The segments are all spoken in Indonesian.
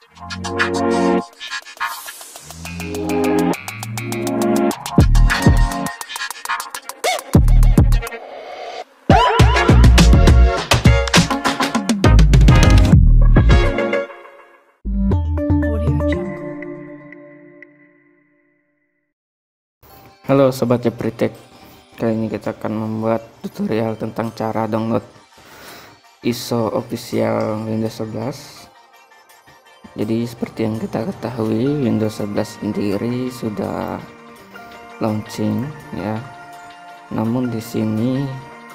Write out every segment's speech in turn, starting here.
Halo Sobat Jepritek, kali ini kita akan membuat tutorial tentang cara download ISO official Windows 11. Jadi seperti yang kita ketahui, Windows 11 sendiri sudah launching ya. Namun di sini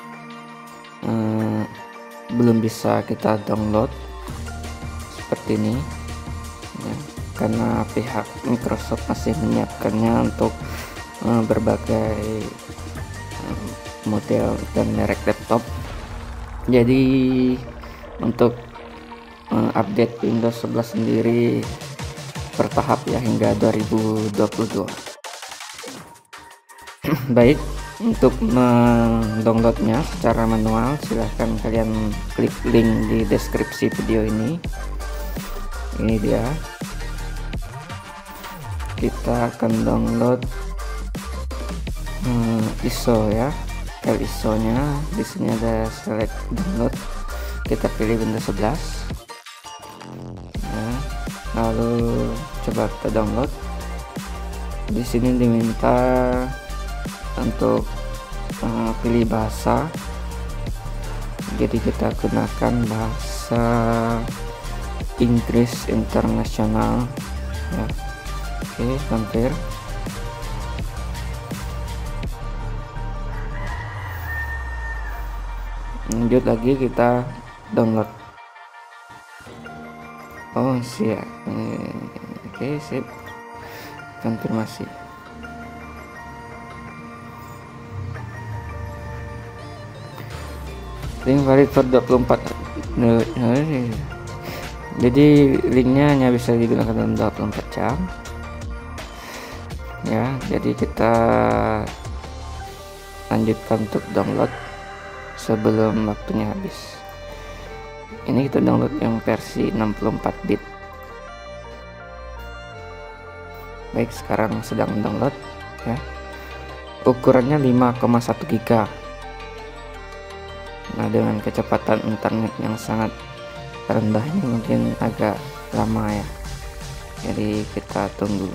belum bisa kita download seperti ini ya, karena pihak Microsoft masih menyiapkannya untuk berbagai model dan merek laptop. Jadi untuk update Windows 11 sendiri bertahap ya hingga 2022. Baik, untuk mendownloadnya secara manual silahkan kalian klik link di deskripsi video ini. Ini dia, kita akan download ISO ya. File ISO nya di sini ada select download, kita pilih Windows 11 ya, lalu coba kita download. Di sini diminta untuk pilih bahasa, jadi kita gunakan bahasa Inggris internasional ya. Oke, hampir. Lanjut lagi, kita download. Oh siap. Oke, sip, konfirmasi. Link valid for 24. Jadi linknya hanya bisa digunakan dalam 24 jam ya. Jadi kita lanjutkan untuk download sebelum waktunya habis. Ini kita download yang versi 64 bit. Baik, sekarang sedang download ya. Ukurannya 5,1 GB. Nah, dengan kecepatan internet yang sangat rendah ini mungkin agak lama ya. Jadi kita tunggu.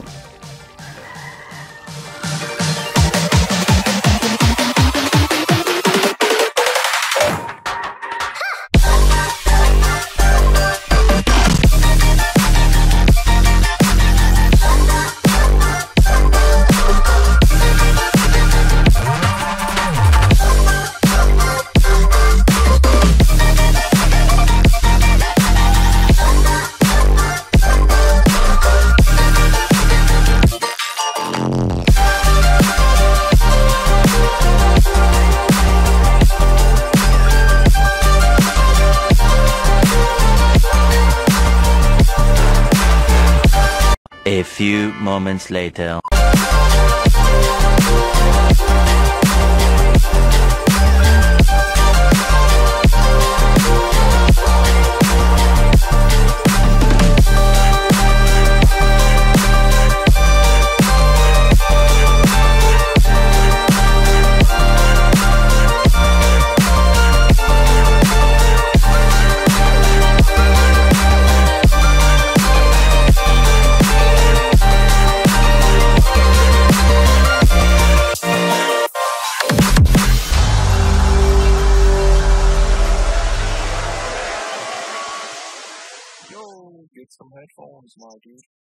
A few moments later. Get some headphones, my dude.